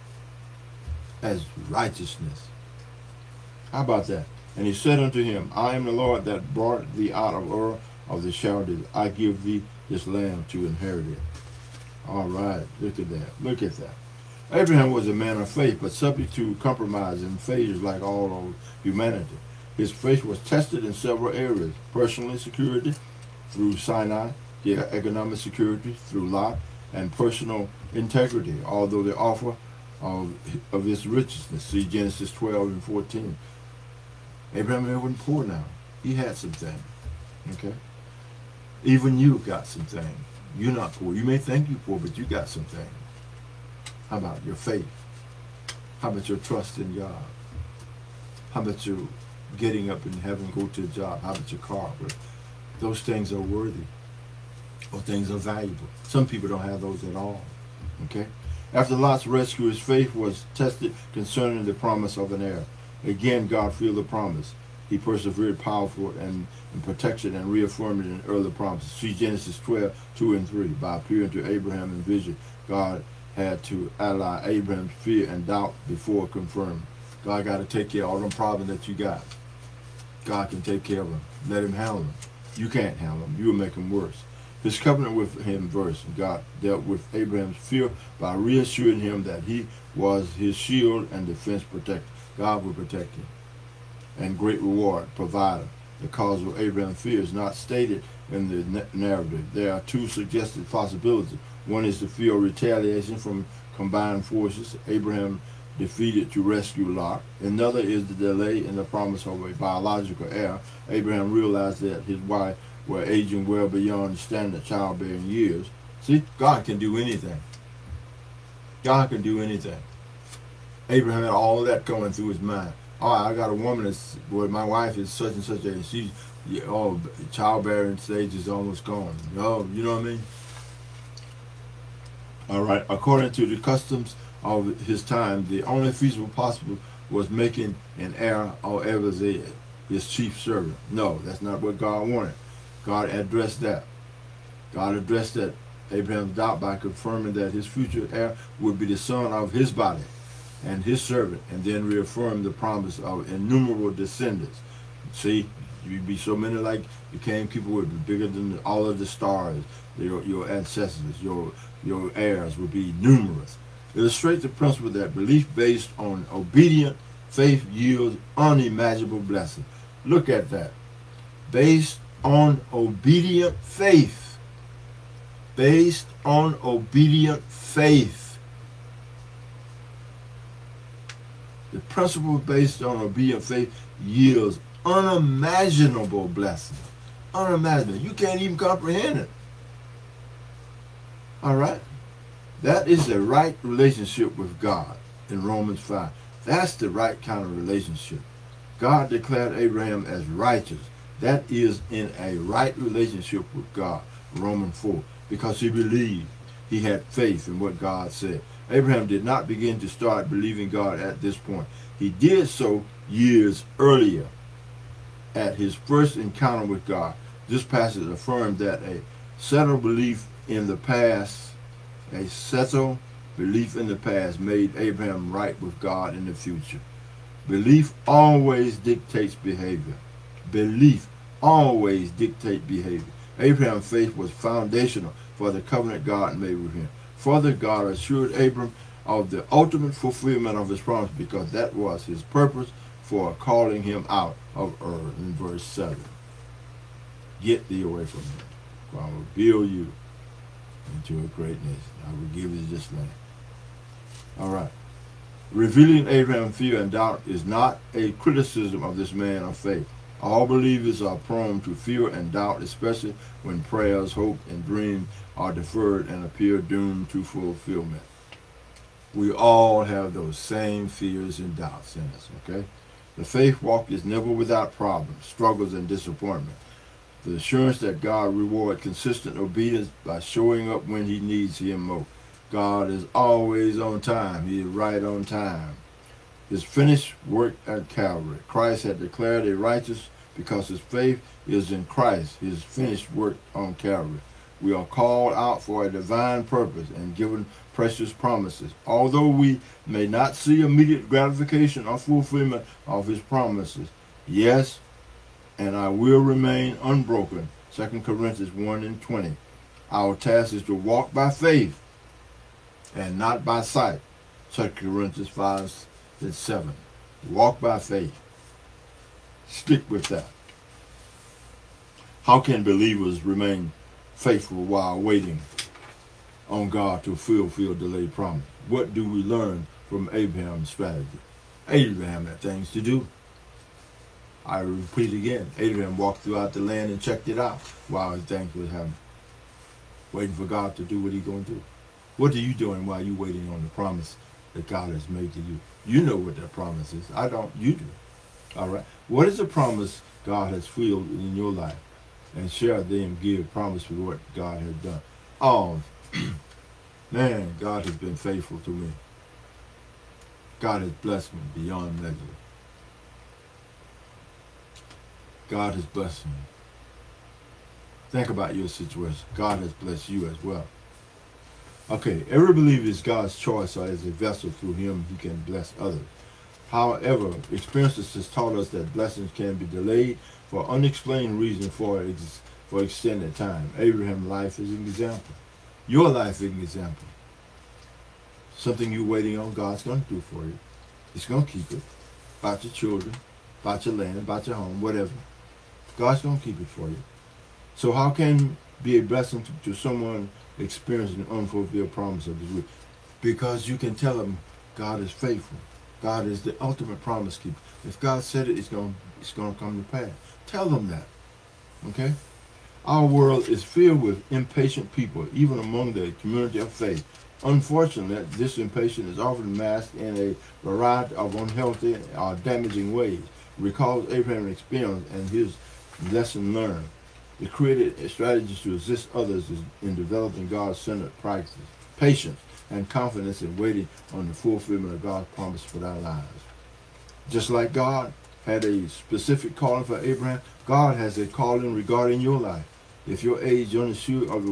as righteousness. How about that? And he said unto him, I am the Lord that brought thee out of Ur of the Chaldees. I give thee this land to inherit it. All right, look at that. Look at that. Abraham was a man of faith, but subject to compromise and failures like all of humanity. His faith was tested in several areas: personal security through Sinai, economic security through Lot, and personal integrity, although the offer of his richness. See Genesis 12 and 14. Abraham wasn't poor now. He had some things. Okay? Even you got some things. You're not poor. You may think you're poor, but you got some things. How about your faith? How about your trust in God? How about your getting up and having to go to a job? How about your car? Those things are worthy. Those things are valuable. Some people don't have those at all. Okay? After Lot's rescue, his faith was tested concerning the promise of an heir. Again, God fulfilled the promise. He persevered powerful and protection and reaffirmed it in early promises. See Genesis 12, 2 and 3. By appearing to Abraham in vision, God had to ally Abraham's fear and doubt before confirming. God got to take care of all them problems that you got. God can take care of them. Let him handle them. You can't handle them. You will make them worse. His covenant with him verse, God dealt with Abraham's fear by reassuring him that he was his shield and defense protector. God will protect him. And great reward provider. The cause of Abraham's fear is not stated in the narrative. There are two suggested possibilities. One is the fear of retaliation from combined forces Abraham defeated to rescue Lot. Another is the delay in the promise of a biological heir. Abraham realized that his wife were aging well beyond the standard childbearing years. See, God can do anything. God can do anything. Abraham had all of that going through his mind. Oh, I got a woman that's, well, my wife is such and such age. She's, oh, childbearing stage is almost gone. Oh, you know what I mean? All right. According to the customs of his time, the only feasible possible was making an heir or Eliezer his chief servant. No, that's not what God wanted. God addressed that. God addressed that Abraham's doubt by confirming that his future heir would be the son of his body and his servant, and then reaffirmed the promise of innumerable descendants. See, you'd be so many like you came, people would be bigger than all of the stars. Your ancestors, your heirs would be numerous. Illustrate the principle that belief based on obedient faith yields unimaginable blessing. Look at that. Based on obedient faith. Based on obedient faith. The principle based on obedient faith yields unimaginable blessing. Unimaginable. You can't even comprehend it. All right? That is the right relationship with God in Romans 5. That's the right kind of relationship. God declared Abraham as righteous. That is in a right relationship with God, Romans 4, because he believed. He had faith in what God said. Abraham did not begin to start believing God at this point. He did so years earlier at his first encounter with God. This passage affirmed that a settled belief in the past made Abraham right with God in the future. Belief always dictates behavior. Belief always dictates behavior. Abraham's faith was foundational for the covenant God made with him. Further, God assured Abram of the ultimate fulfillment of his promise, because that was his purpose for calling him out of Ur in verse 7. Get thee away from him, for I will build you into a great nation. I will give you this land. All right. Revealing Abraham's fear and doubt is not a criticism of this man of faith. All believers are prone to fear and doubt, especially when prayers, hope, and dreams are deferred and appear doomed to fulfillment. We all have those same fears and doubts in us, okay? The faith walk is never without problems, struggles, and disappointment. The assurance that God rewards consistent obedience by showing up when he needs him most. God is always on time. He is right on time. His finished work at Calvary. Christ had declared a righteous because his faith is in Christ, his finished work on Calvary. We are called out for a divine purpose and given precious promises. Although we may not see immediate gratification or fulfillment of his promises, yes, and I will remain unbroken. 2 Corinthians 1:20. Our task is to walk by faith and not by sight. 2 Corinthians 5:7. Walk by faith. Stick with that. How can believers remain faithful while waiting on God to fulfill delayed promise? What do we learn from Abraham's strategy? Abraham had things to do. I repeat again, Abraham walked throughout the land and checked it out while his things was happening, waiting for God to do what he's going to do. What are you doing while you're waiting on the promise that God has made to you? You know what that promise is. I don't. You do. All right. What is the promise God has fulfilled in your life? And share them, give promise for what God has done. Oh, man, God has been faithful to me. God has blessed me beyond measure. God has blessed me. Think about your situation. God has blessed you as well. Okay, every believer is God's choice, or as a vessel through him he can bless others. However, experiences has taught us that blessings can be delayed for unexplained reasons for extended time. Abraham's life is an example. Your life is an example. Something you're waiting on, God's going to do for you. He's going to keep it. About your children, about your land, about your home, whatever. God's going to keep it for you. So how can you be a blessing to someone experiencing the unfulfilled promise of his will? Because you can tell them God is faithful. God is the ultimate promise keeper. If God said it, it's going to come to pass. Tell them that. Okay? Our world is filled with impatient people, even among the community of faith. Unfortunately, this impatience is often masked in a variety of unhealthy or damaging ways. Recall Abraham's experience and his lesson learned. He created strategies to assist others in developing God-centered practices, patience, and confidence in waiting on the fulfillment of God's promise for their lives. Just like God had a specific calling for Abraham, God has a calling regarding your life. If your age is unsure of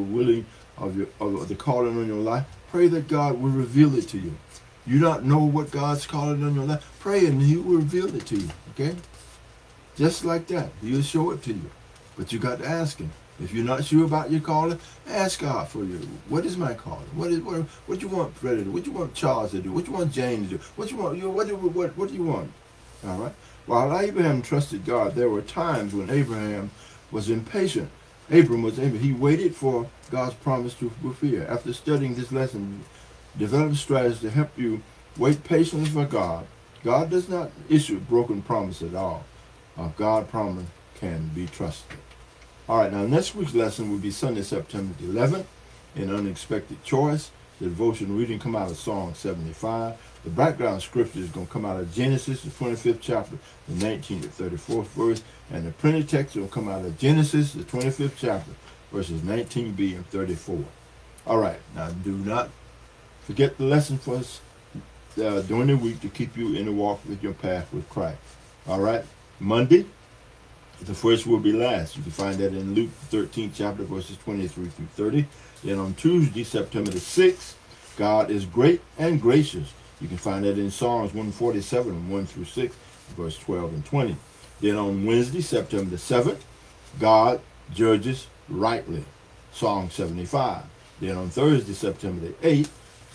the calling on your life, pray that God will reveal it to you. You don't know what God's calling on your life, pray and he will reveal it to you. Okay? Just like that. He'll show it to you. But you got to ask him. If you're not sure about your calling, ask God for you. What is my calling? What you want Freddie to do? What you want Charles to do? What you want Jane to do? What you want? What do you want? All right. While Abraham trusted God, there were times when Abraham was impatient. Abram was impatient. He waited for God's promise to fulfill. After studying this lesson, develop strategies to help you wait patiently for God. God does not issue broken promise at all. God's promise can be trusted. All right, now next week's lesson will be Sunday, September 11th, in Unexpected Choice. The devotion reading come out of Psalm 75. The background scripture is going to come out of Genesis, the 25th chapter, the 19th to 34th verse. And the printed text will come out of Genesis, the 25th chapter, verses 19b and 34. All right, now do not forget the lesson for us during the week to keep you in the walk with your path with Christ. All right, Monday, the first will be last. You can find that in Luke 13th chapter, verses 23 through 30. Then on Tuesday, September the 6th, God is great and gracious. You can find that in Psalms 147, 1 through 6, verse 12 and 20. Then on Wednesday, September the 7th, God judges rightly. Psalm 75. Then on Thursday, September the 8th,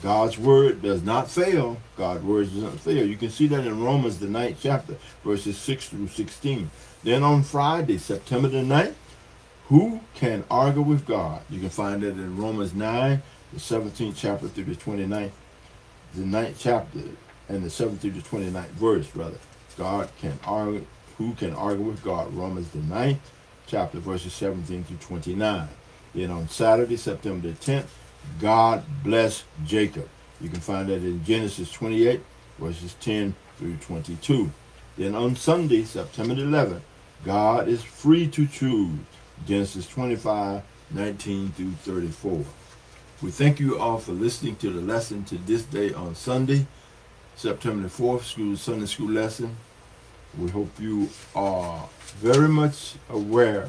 God's word does not fail. God's word does not fail. You can see that in Romans, the 9th chapter, verses 6 through 16. Then on Friday, September the 9th, who can argue with God? You can find that in Romans 9, the 17th chapter through the 29th, the 9th chapter, and the 7th through the 29th verse, rather. God can argue. Who can argue with God? Romans the 9th chapter, verses 17 through 29. Then on Saturday, September the 10th, God bless Jacob. You can find that in Genesis 28, verses 10 through 22. Then on Sunday, September the 11th, God is free to choose. Genesis 25, 19 through 34. We thank you all for listening to the lesson to this day on Sunday, September the 4th, Sunday school lesson. We hope you are very much aware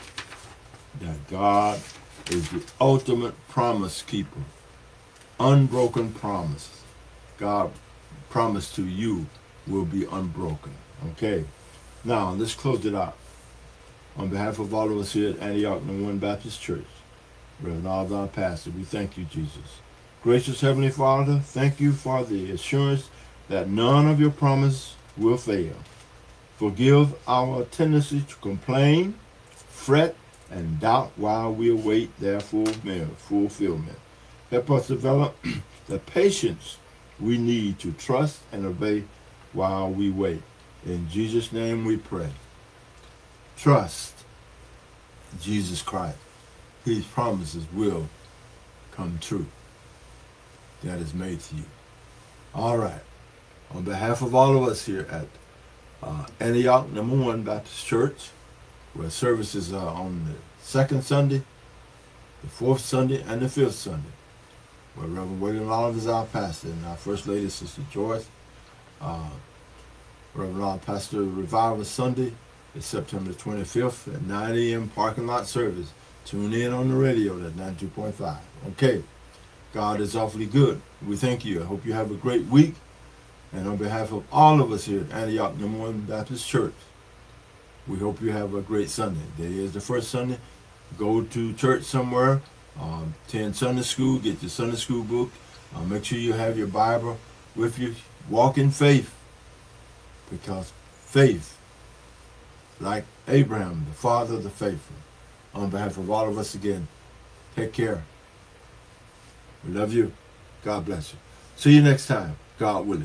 that God is the ultimate promise keeper. Unbroken promise. God promise to you will be unbroken. Okay. Now, let's close it out. On behalf of all of us here at Antioch No. 1 Baptist Church, Reverend Alvin Pastor, we thank you, Jesus. Gracious Heavenly Father, thank you for the assurance that none of your promise will fail. Forgive our tendency to complain, fret, and doubt while we await their fulfillment. Help us develop the patience we need to trust and obey while we wait. In Jesus' name we pray. Trust Jesus Christ. His promises will come true. That is made to you. All right. On behalf of all of us here at Antioch No. 1 Baptist Church, where services are on the second Sunday, the fourth Sunday, and the fifth Sunday, where Reverend William Oliver is our pastor, and our First Lady, Sister Joyce. Reverend Oliver Pastor Revival Sunday is September 25th at 9 a.m. parking lot service. Tune in on the radio at 92.5. Okay. God is awfully good. We thank you. I hope you have a great week. And on behalf of all of us here at Antioch No. 1 Baptist Church, we hope you have a great Sunday. Today is the first Sunday. Go to church somewhere. Attend Sunday school. Get your Sunday school book. Make sure you have your Bible with you. Walk in faith. Because faith, like Abraham, the father of the faithful. On behalf of all of us again, take care. We love you. God bless you. See you next time. God willing.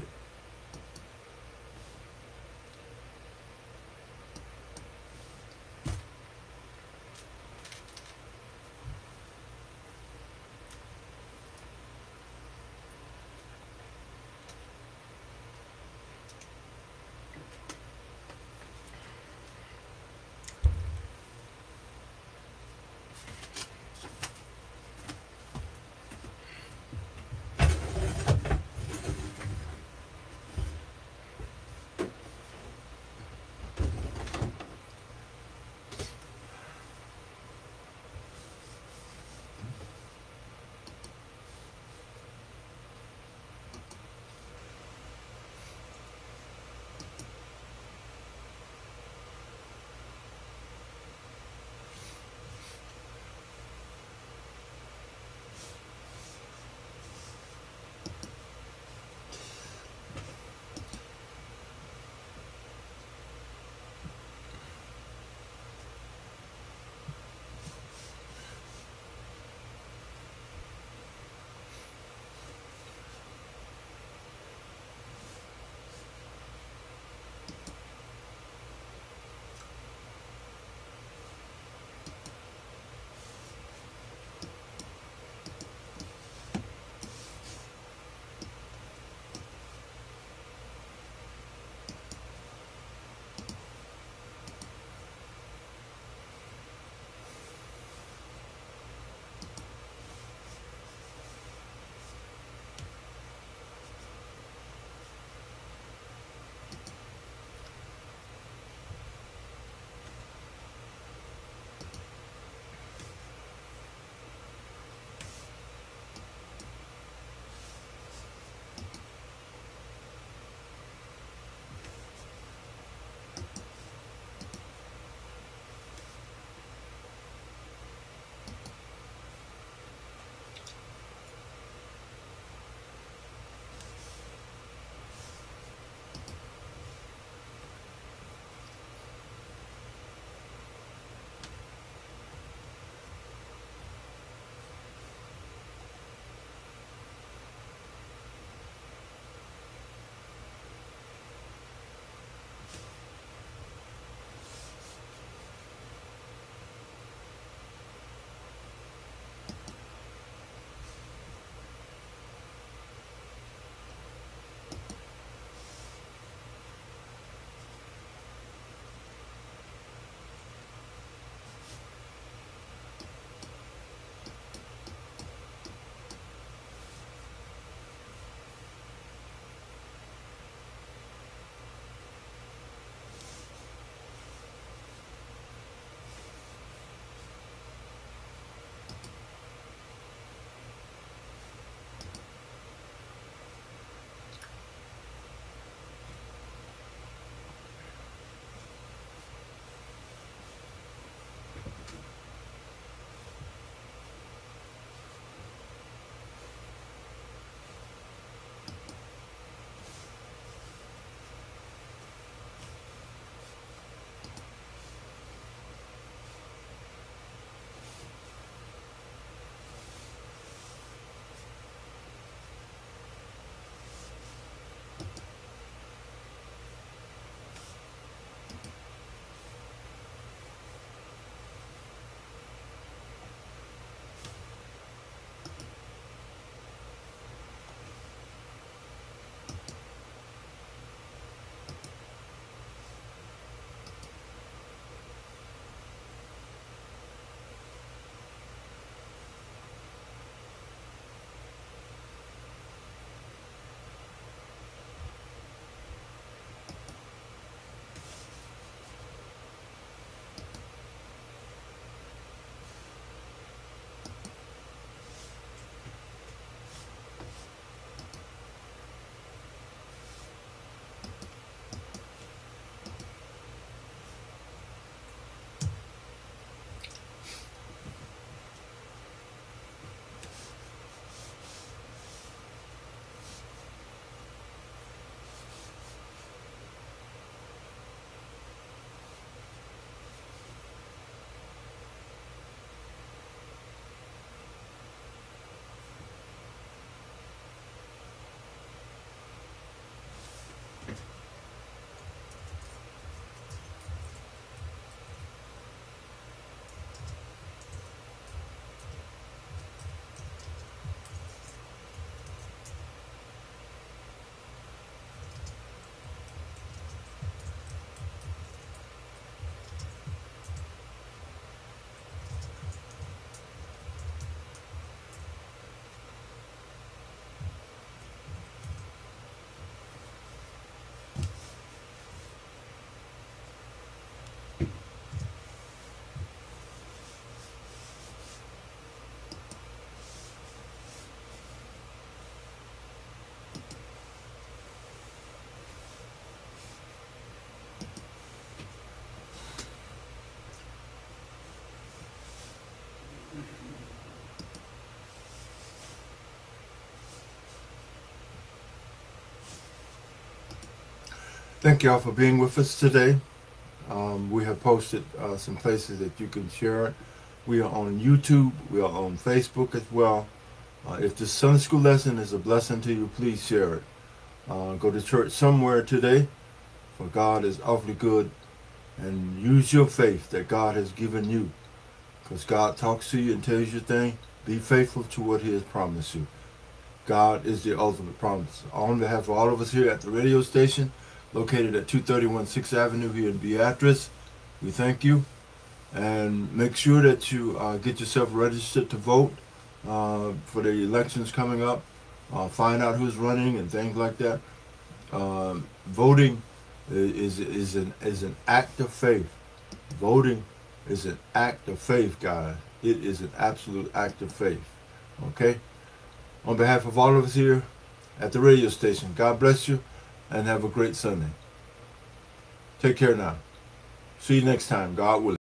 Thank y'all for being with us today. We have posted some places that you can share it. We are on YouTube. We are on Facebook as well. If the Sunday school lesson is a blessing to you, please share it. Go to church somewhere today, for God is awfully good, and use your faith that God has given you, because God talks to you and tells you things. Be faithful to what He has promised you. God is the ultimate promise. On behalf of all of us here at the radio station, located at 231 6th Avenue here in Beatrice, we thank you. And make sure that you get yourself registered to vote for the elections coming up. Find out who's running and things like that. Voting is an act of faith. Voting is an act of faith, guys. It is an absolute act of faith. Okay? On behalf of all of us here at the radio station, God bless you and have a great Sunday. Take care now. See you next time, God willing.